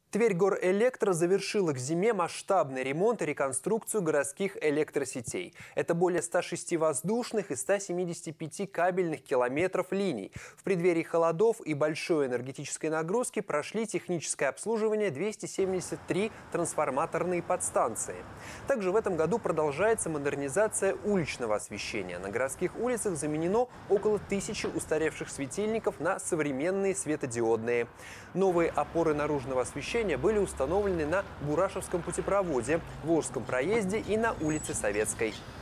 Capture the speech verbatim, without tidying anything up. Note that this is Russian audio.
Тверь-Горэлектро завершила к зиме масштабный ремонт и реконструкцию городских электросетей. Это более ста шести воздушных и ста семидесяти пяти кабельных километров линий. В преддверии холодов и большой энергетической нагрузки прошли техническое обслуживание двухсот семидесяти трёх трансформаторные подстанции. Также в этом году продолжается модернизация уличного освещения. На городских улицах заменено около тысячи устаревших светильников на современные светодиодные. Новые опоры наружного освещения были установлены на Бурашевском путепроводе, Волжском проезде и на улице Советской.